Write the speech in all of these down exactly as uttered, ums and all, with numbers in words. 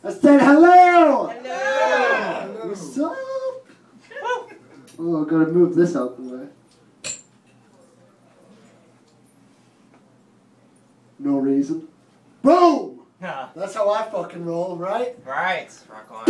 I said hello! Hello! What's up? Oh, I've got to move this out the way. No reason. Boom! Yeah. That's how I fucking roll, right? Right. Rock on.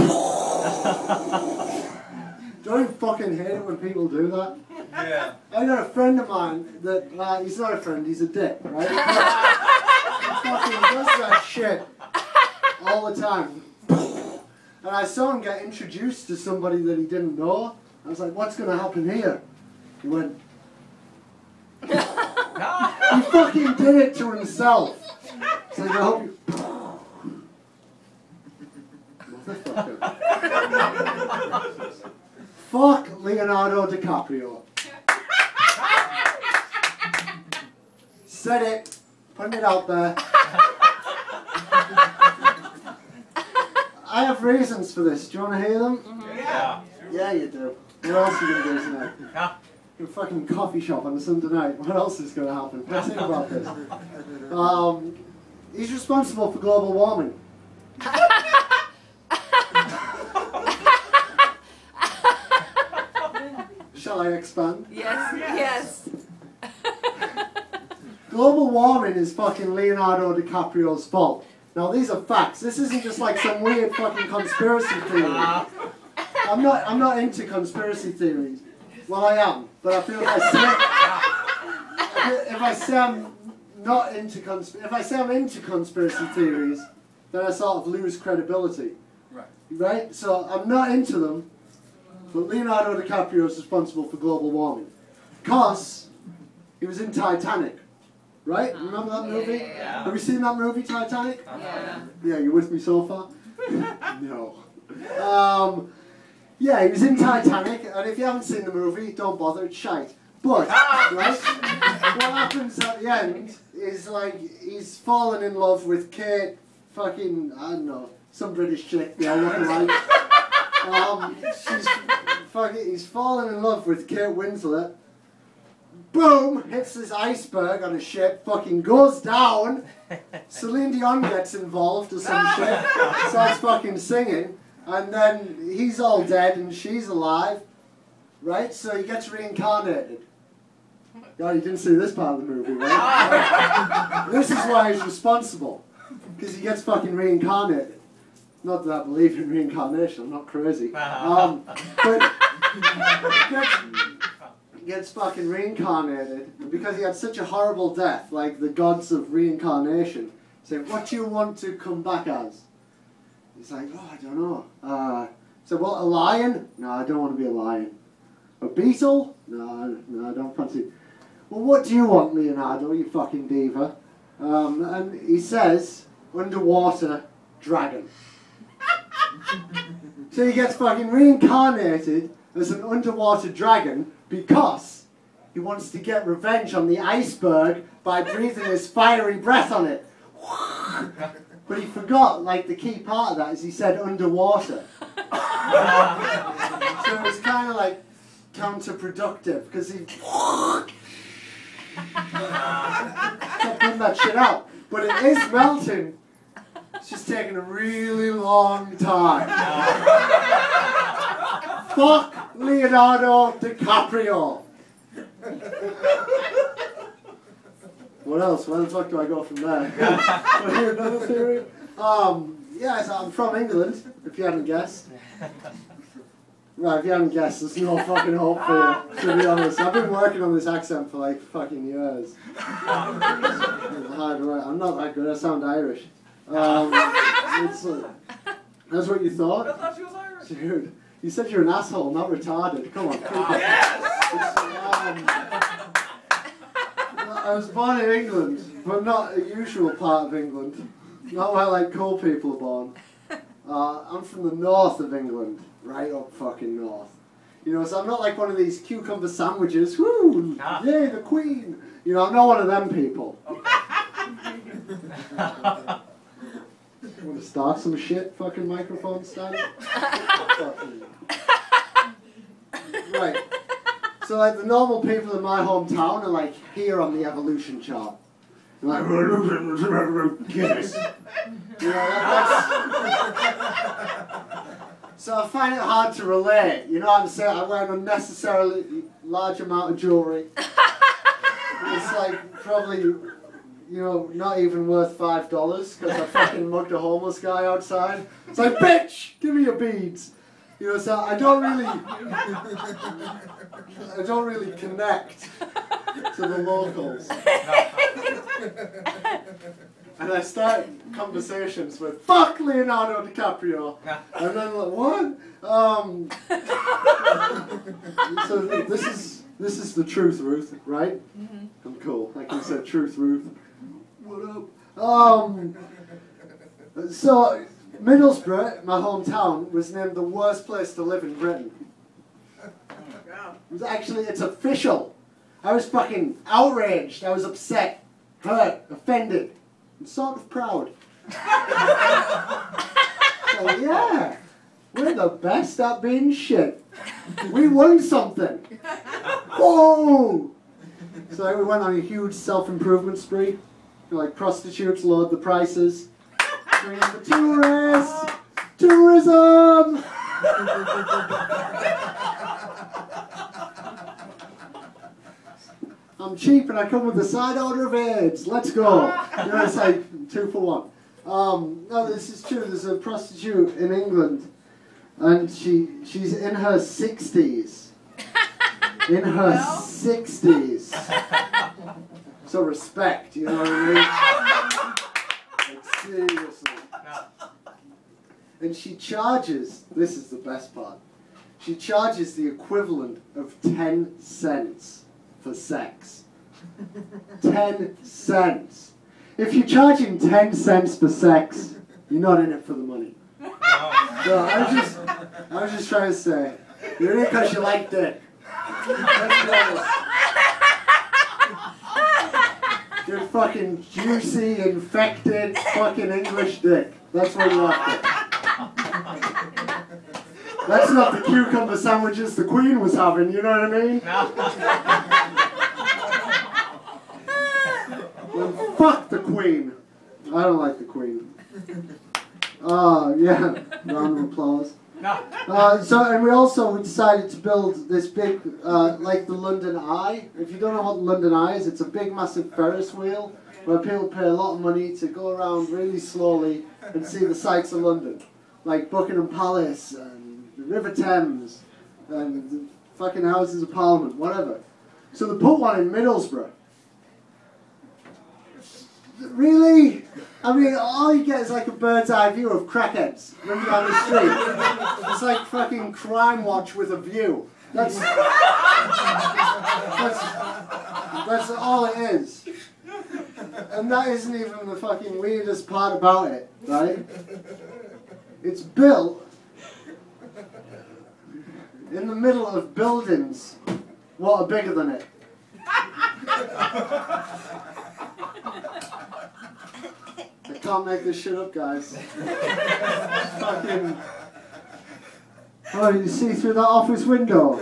Don't you fucking hate it when people do that? Yeah. I got a friend of mine that, uh, he's not a friend, he's a dick, right? He fucking does that shit all the time. And I saw him get introduced to somebody that he didn't know. I was like, what's going to happen here? He went, he fucking did it to himself. So I hope you... Motherfucker. Fuck Leonardo DiCaprio. Said it, putting it out there. I have reasons for this. Do you want to hear them? Mm-hmm. Yeah. Yeah, you do. What else are you going to do tonight? Yeah. Your fucking coffee shop on a Sunday night. What else is going to happen? Let's think about this. Um, he's responsible for global warming. Shall I expand? Yes, yes. Global warming is fucking Leonardo DiCaprio's fault. Now these are facts. This isn't just like some weird fucking conspiracy theory. I'm not. I'm not into conspiracy theories. Well, I am, but I feel if I say if I say I'm not into consp if I say I'm into conspiracy theories, then I sort of lose credibility. Right. Right. So I'm not into them. But Leonardo DiCaprio is responsible for global warming because he was in Titanic. Right? Remember that movie? Yeah. Have you seen that movie, Titanic? Yeah. Yeah, you with me so far? No. Um, yeah, he was in Titanic, and if you haven't seen the movie, don't bother, it's shite. But, right, what happens at the end is, like, he's fallen in love with Kate fucking, I don't know, some British chick, yeah, looking like. Um, she's fucking, he's fallen in love with Kate Winslet. Boom! Hits this iceberg on a ship, fucking goes down. Celine Dion gets involved or some shit, starts fucking singing, and then he's all dead and she's alive, right? So he gets reincarnated. Yeah, you didn't see this part of the movie, right? This is why he's responsible, because he gets fucking reincarnated. Not that I believe in reincarnation, I'm not crazy. Um, but he gets, gets fucking reincarnated, and because he had such a horrible death, like the gods of reincarnation say, what do you want to come back as? He's like, oh, I don't know. Uh, so, well, a lion? No, I don't want to be a lion. A beetle? No, no, I don't fancy. Well, what do you want, Leonardo, you fucking diva? Um, and he says, underwater dragon. So he gets fucking reincarnated as an underwater dragon because he wants to get revenge on the iceberg by breathing his fiery breath on it. But he forgot, like, the key part of that is he said underwater. So it was kind of like counterproductive because he kept putting that shit out. But it is melting. It's just taking a really long time. Fuck Leonardo DiCaprio. What else? Where the fuck do I go from there? Want to hear another theory? Um, yeah, so I'm from England, if you hadn't guessed. Right, if you haven't guessed, there's no fucking hope for you, to be honest. I've been working on this accent for like fucking years. Hard work. I'm not that good, I sound Irish. Um, it's, uh, that's what you thought? I thought she was Irish. Dude, you said you're an asshole, not retarded. Come on. Yes! Um, I was born in England, but not a usual part of England. Not where like cool people are born. Uh, I'm from the north of England, right up fucking north. You know, so I'm not like one of these cucumber sandwiches. Woo! Ah. Yay, the Queen! You know, I'm not one of them people. Want to start some shit, fucking microphone stand? Right. So like the normal people in my hometown are like here on the evolution chart. They're like, yes. You know, that, So I find it hard to relate. You know what I'm saying? I wear an unnecessarily large amount of jewellery. It's like probably, you know, not even worth five dollars because I fucking mugged a homeless guy outside. It's like, bitch, give me your beads. You know, so I don't really, I don't really connect to the locals. And I start conversations with, fuck Leonardo DiCaprio. And then like, what? Um, so this is, this is the truth, Ruth, right? Mm-hmm. I'm cool. Like you said, truth, Ruth. What up? Um, so, Middlesbrough, my hometown, was named the worst place to live in Britain. It was actually, it's official. I was fucking outraged. I was upset, hurt, offended, and sort of proud. So yeah, we're the best at being shit. We won something. Whoa! So we went on a huge self-improvement spree. Like prostitutes lowered the prices. Bring in the tourists. Tourism! I'm cheap and I come with a side order of AIDS. Let's go. You know, it's like two for one. Um, no, this is true. There's a prostitute in England, and she she's in her sixties. In her well. sixties. So respect, you know what I mean? Like, seriously. And she charges, this is the best part, she charges the equivalent of ten cents for sex. ten cents. If you're charging ten cents for sex, you're not in it for the money. No, I was just, I was just trying to say, you're in it because you like dick. Let's be honest. Good fucking juicy, infected, fucking English dick. That's what you like. That's not the cucumber sandwiches the Queen was having, you know what I mean? Well, fuck the Queen. I don't like the Queen. Uh, yeah, round of applause. Uh, so, and we also we decided to build this big, uh, like the London Eye. If you don't know what the London Eye is, it's a big, massive Ferris wheel where people pay a lot of money to go around really slowly and see the sights of London, like Buckingham Palace and the River Thames and the fucking Houses of Parliament, whatever. So they put one in Middlesbrough. Really? I mean, all you get is like a bird's eye view of crackheads running down the street. It's like fucking Crime Watch with a view. That's, that's, that's all it is. And that isn't even the fucking weirdest part about it, right? It's built in the middle of buildings what are bigger than it. I can't make this shit up, guys. Fucking... Oh, you see through that office window?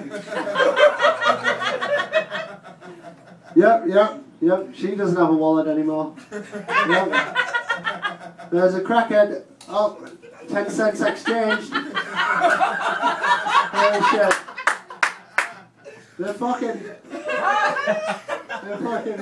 Yep, yep, yep. She doesn't have a wallet anymore. Yep. There's a crackhead. Oh, ten cents exchanged. Holy shit. They're fucking... They're fucking...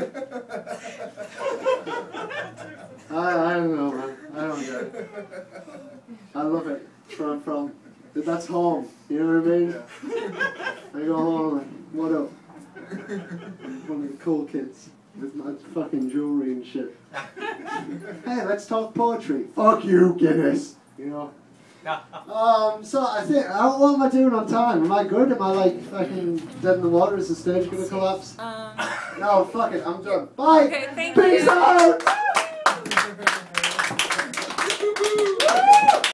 I, I don't know, man. I don't get it. I love it. From, from, that's home. You know what I mean? Yeah. I go home and, what up? One of the cool kids with my fucking jewelry and shit. Hey, let's talk poetry. Fuck you, Guinness. You know? Um, so I think, how, what am I doing on time? Am I good? Am I like fucking dead in the water? Is the stage gonna collapse? Um, no, fuck it. I'm done. Bye! Okay, thank Peace you. out!